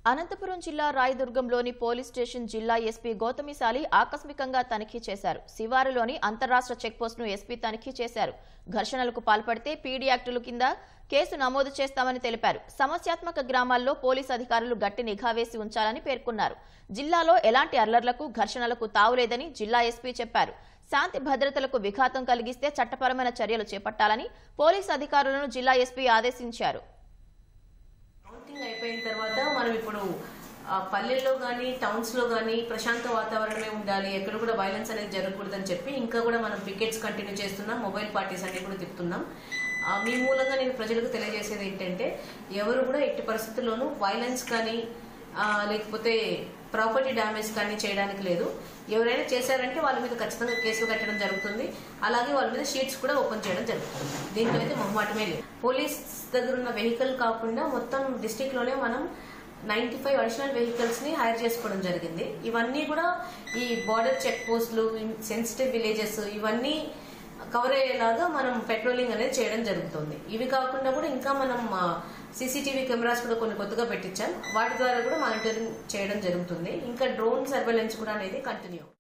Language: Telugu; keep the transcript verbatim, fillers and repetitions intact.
అనంతపురం జిల్లా రాయదుర్గంలోని పోలీస్ స్టేషన్ జిల్లా ఎస్పీ గౌతమిశాలి ఆకస్మికంగా తనిఖీ చేశారు. శివారులోని అంతర్రాష్ట్ర చెక్పోస్టును ఎస్పీ తనిఖీ చేశారు. ఘర్షణలకు పాల్పడితే పీడీ యాక్టుల కింద కేసు నమోదు చేస్తామని తెలిపారు. సమస్యాత్మక గ్రామాల్లో పోలీసు అధికారులు గట్టి నిఘా వేసి ఉంచాలని పేర్కొన్నారు. జిల్లాలో ఎలాంటి అల్లర్లకు ఘర్షణలకు తావులేదని జిల్లా ఎస్పీ చెప్పారు. శాంతి భద్రతలకు విఘాతం కలిగిస్తే చట్టపరమైన చర్యలు చేపట్టాలని పోలీసు అధికారులను జిల్లా ఎస్పీ ఆదేశించారు. అయిపోయిన తర్వాత మనం ఇప్పుడు పల్లెల్లో కానీ టౌన్స్ లో కానీ ప్రశాంత వాతావరణమే ఉండాలి, ఎక్కడ కూడా వైలెన్స్ అనేది జరగకూడదని చెప్పి ఇంకా కూడా మనం పికెట్స్ కంటిన్యూ చేస్తున్నాం, మొబైల్ పార్టీస్ అన్ని కూడా తిప్పుతున్నాం. మీ మూలంగా నేను ప్రజలకు తెలియజేసేది ఏంటంటే ఎవరు కూడా ఎట్టి పరిస్థితుల్లోనూ వైలెన్స్ కానీ లేకపోతే ప్రాపర్టీ డ్యామేజ్ కానీ చేయడానికి లేదు. ఎవరైనా చేశారంటే వాళ్ళ మీద ఖచ్చితంగా కేసులు కట్టడం జరుగుతుంది. అలాగే వాళ్ళ మీద షీట్స్ కూడా ఓపెన్ చేయడం జరుగుతుంది. దీంట్లో అయితే మొహమాటమే లేదు. పోలీస్ దగ్గర ఉన్న వెహికల్ కాకుండా మొత్తం డిస్టిక్ లోనే మనం నైన్టీ ఫైవ్ అడిషనల్ వెహికల్స్ ని హైర్ చేసుకోవడం జరిగింది. ఇవన్నీ కూడా ఈ బార్డర్ చెక్ పోస్టులు, సెన్సిటివ్ విలేజెస్ ఇవన్నీ కవర్ అయ్యేలాగా మనం పెట్రోలింగ్ అనేది చేయడం జరుగుతుంది. ఇవి కాకుండా కూడా ఇంకా మనం సీసీటీవీ కెమెరాస్ కూడా కొన్ని కొత్తగా పెట్టించాం. వాటి ద్వారా కూడా మానిటరింగ్ చేయడం జరుగుతుంది. ఇంకా డ్రోన్ సర్వేలెన్స్ కూడా అనేది కంటిన్యూ.